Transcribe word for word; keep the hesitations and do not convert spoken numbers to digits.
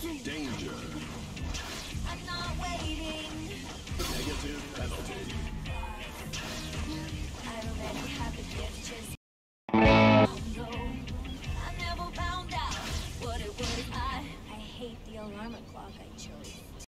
Danger. I'm not waiting. Negative penalty. I already have a gift, just no. I never found out what it was. I I hate the alarm clock I chose.